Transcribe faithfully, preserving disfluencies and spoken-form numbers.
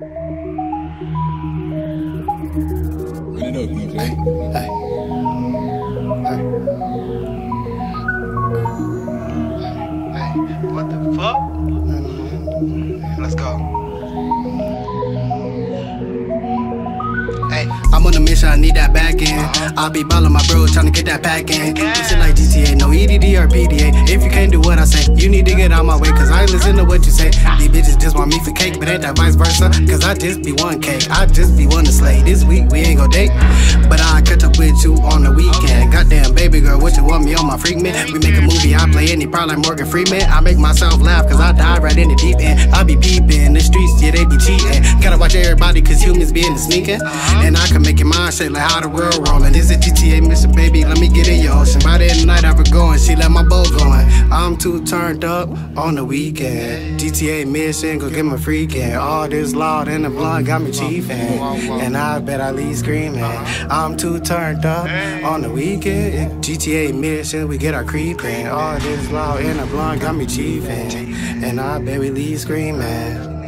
Run it up, no Hey, hey, hey. Hey, what the fuck? Let's go. Hey, I'm on a mission, I need that back end. Uh-huh. I'll be ballin' my bro, tryna get that pack in. This shit like G T A, no E D D or P D A. If you can't do what I say, you need to get out my way, cause I ain't listen to what you say. These bitches just want me for cake, but ain't that vice versa? Cause I just be one cake, I just be one to slay. This week we ain't gon' date, but I'll catch up with you on the weekend. Goddamn baby girl, what you want me on my freak man? We make a movie, I play any part like Morgan Freeman. I make myself laugh cause I dive right in the deep end. I be peeping, the streets, yeah, they be cheating. Gotta watch everybody cause humans be in the sneaking. And I can make your mind shake like how the world rollin'. This is G T A mission, baby, let me get in your ocean. By the end of the night I was going, she let my boat going. I'm too turned up on the weekend. G T A mission, go get my freakin'. All this loud and the blunt got me chiefin'. And I bet I leave screaming. I'm too turned up on the weekend. G T A mission, we get our creepin'. All this loud and the blunt got me chiefin'. And I bet we leave screaming.